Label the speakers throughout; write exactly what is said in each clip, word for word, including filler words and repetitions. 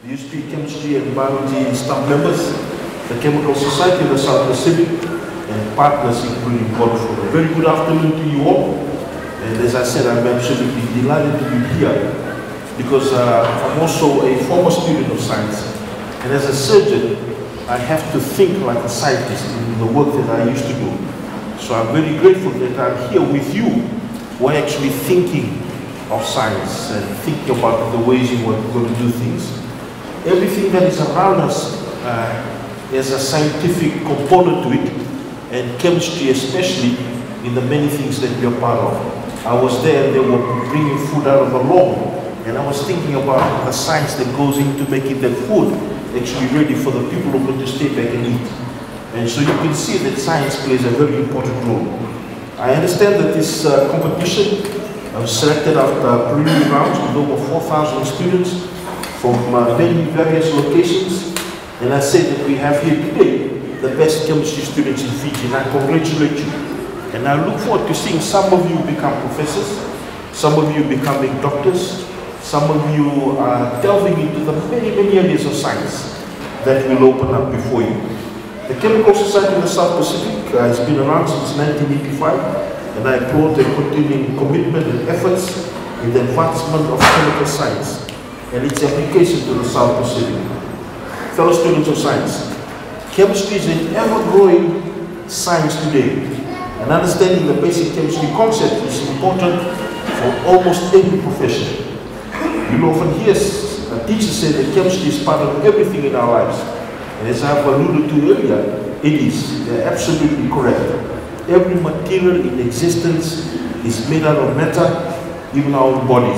Speaker 1: the U S P Chemistry and Biology staff members, the Chemical Society of the South Pacific, and partners including Portfolio. A very good afternoon to you all. And as I said, I'm absolutely delighted to be here because uh, I'm also a former student of science. And as a surgeon, I have to think like a scientist in the work that I used to do. So I'm very grateful that I'm here with you who are actually thinking of science and thinking about the ways in which we're going to do things. Everything that is around us uh, has a scientific component to it, and chemistry especially in the many things that we are part of. I was there and they were bringing food out of the lawn, and I was thinking about the science that goes into making that food actually ready for the people who are going to stay back and eat. And so you can see that science plays a very important role. I understand that this uh, competition was selected after preliminary rounds with over four thousand students from uh, many various locations. And I say that we have here today the best chemistry students in Fiji, and I congratulate you. And I look forward to seeing some of you become professors, some of you becoming doctors, some of you are delving into the many, many areas of science that will open up before you. The Chemical Society of the South Pacific uh, has been around since nineteen eighty-five, and I applaud their continuing commitment and efforts in the advancement of chemical science and its application to the South Pacific. Fellow students of science, chemistry is an ever-growing science today, and understanding the basic chemistry concept is important for almost every profession. You often hear teachers say that chemistry is part of everything in our lives. And as I've alluded to earlier, it is. They're absolutely correct. Every material in existence is made out of matter, even our own bodies.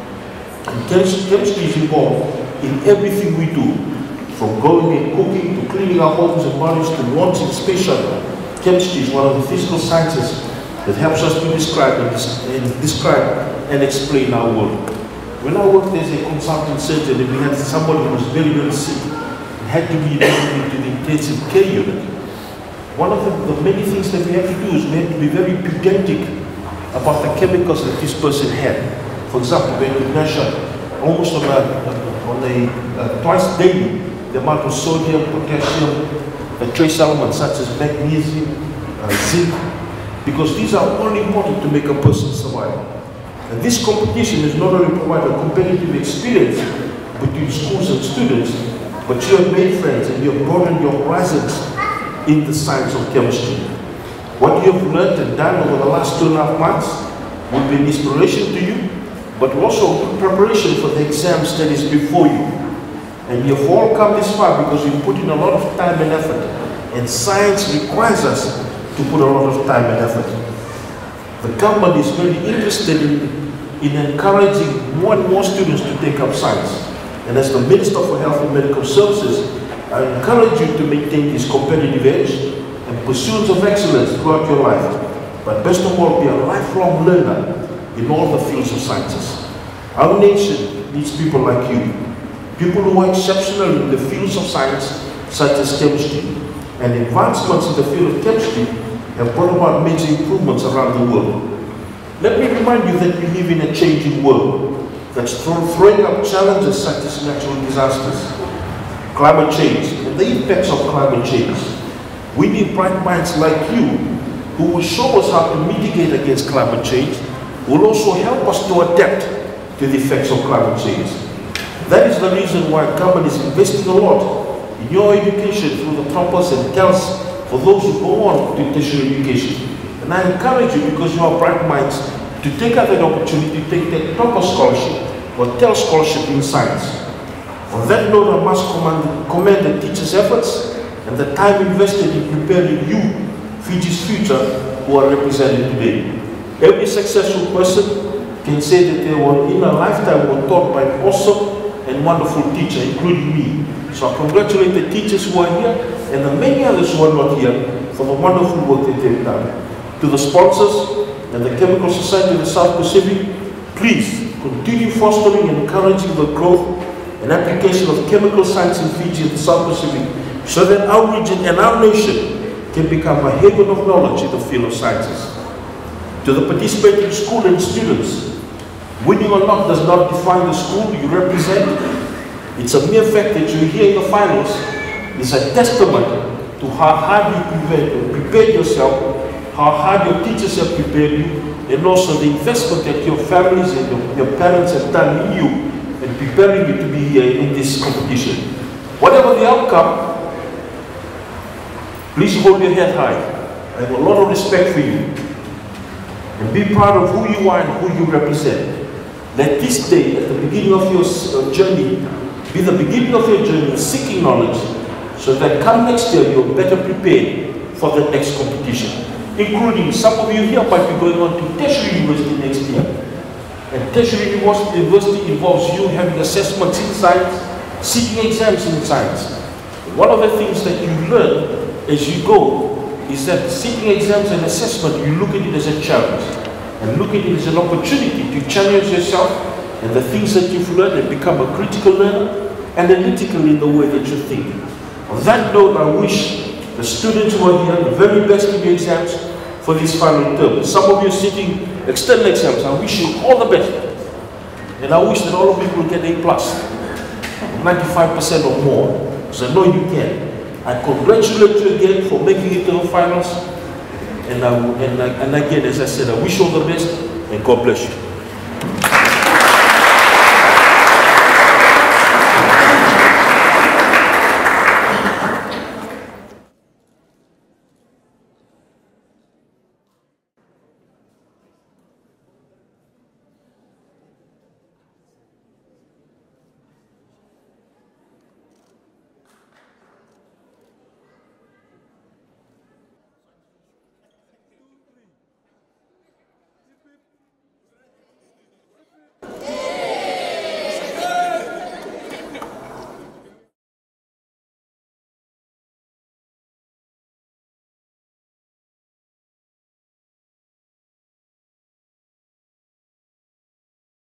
Speaker 1: And chemistry is involved in everything we do, from growing and cooking to cleaning our homes and bodies to launching space shuttle. Chemistry is one of the physical sciences that helps us to describe and, and describe and explain our world. When I worked as a consultant surgeon, and we had somebody who was very, very sick and had to be admitted into the intensive care unit, one of the, the many things that we had to do is we had to be very pedantic about the chemicals that this person had. For example, we had to measure almost on a, on a uh, twice daily the amount of sodium, potassium, the trace elements such as magnesium, uh, zinc, because these are all important to make a person survive. And this competition is not only provide a competitive experience between schools and students, but you have made friends and you have broadened your horizons in the science of chemistry. What you have learned and done over the last two and a half months will be an inspiration to you, but also preparation for the exams that is before you. And you have all come this far because you put in a lot of time and effort, and science requires us to put a lot of time and effort. The government is very interested in in encouraging more and more students to take up science. And as the Minister for Health and Medical Services, I encourage you to maintain this competitive edge and pursuits of excellence throughout your life. But best of all, be a lifelong learner in all the fields of sciences. Our nation needs people like you, people who are exceptional in the fields of science, such as chemistry. And advancements in the field of chemistry have brought about major improvements around the world. Let me remind you that we live in a changing world that's throwing up challenges such as natural disasters, climate change, and the impacts of climate change. We need bright minds like you who will show us how to mitigate against climate change, who will also help us to adapt to the effects of climate change. That is the reason why government is investing a lot in your education through the Toppers and TELS for those who go on to tertiary education. And I encourage you, because you are bright minds, to take up that opportunity to take that Topper scholarship or TELS scholarship in science. On that note, I must commend, commend the teachers' efforts and the time invested in preparing you, Fiji's future, who are represented today. Every successful person can say that they were in a lifetime were taught by an awesome and wonderful teacher, including me. So I congratulate the teachers who are here and the many others who are not here for the wonderful work that they've done. To the sponsors and the Chemical Society of the South Pacific, please continue fostering and encouraging the growth and application of chemical science in Fiji and the South Pacific so that our region and our nation can become a haven of knowledge in the field of sciences. To the participating school and students, winning or not does not define the school you represent, It's a mere fact that you're here in the finals is a testament to how hard you prepared, prepared yourself, how hard your teachers have prepared you, and also the investment that your families and your, your parents have done in you and preparing you to be here in this competition. Whatever the outcome, please hold your head high. I have a lot of respect for you. And be proud of who you are and who you represent. Let this day, at the beginning of your uh, journey, be the beginning of your journey seeking knowledge, so that come next year you're better prepared for the next competition. Including some of you here might be going on to tertiary university next year. And tertiary university involves you having assessments in science, seeking exams in science. And one of the things that you learn as you go is that seeking exams and assessment, you look at it as a challenge. And look at it as an opportunity to challenge yourself and the things that you've learned and become a critical learner, analytical in the way that you think. On that note, I wish the students who are here the very best in your exams for this final term. Some of you are sitting external exams. I wish you all the best. And I wish that all of you will get A plus, ninety-five percent or more. Because I know you can. I congratulate you again for making it to the finals. And, I, and, I, and again, as I said, I wish you all the best and God bless you.